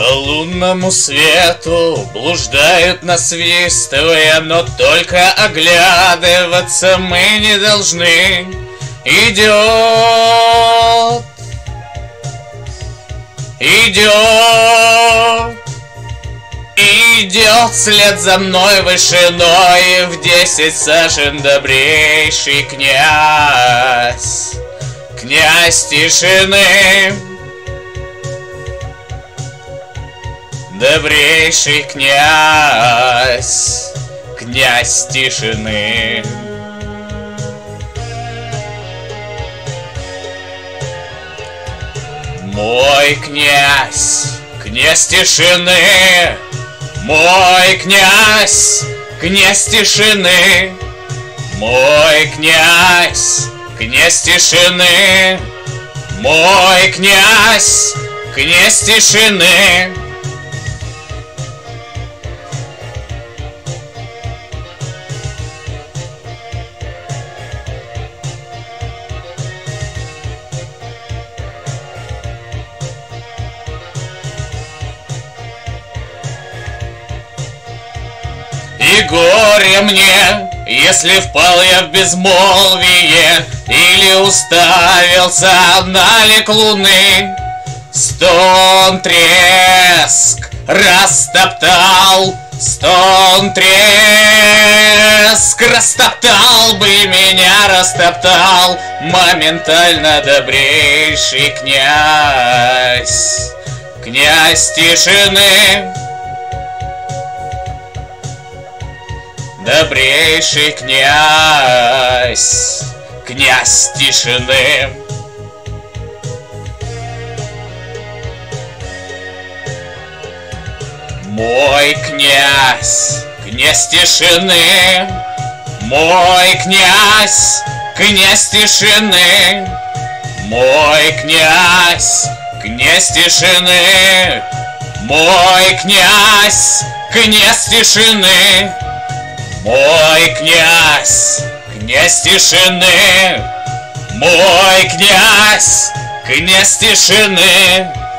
По лунному свету блуждают, насвистывая, но только оглядываться мы не должны. Идет, идет, идет вслед за мной вышиной в 10 сажен добрейший князь, князь тишины. Добрейший князь, князь тишины. Мой князь, князь тишины. Мой князь, князь тишины. Мой князь, князь тишины. Мой князь, князь тишины. И горе мне, если впал я в безмолвие или уставился на лик луны. Стон, треск растоптал, стон, треск растоптал бы меня, растоптал моментально добрейший князь, князь тишины. Добрейший князь, князь тишины. Мой князь, князь тишины. Мой князь, князь тишины. Мой князь, князь тишины. Мой князь, князь тишины. Мой князь, князь тишины. Мой князь, князь тишины.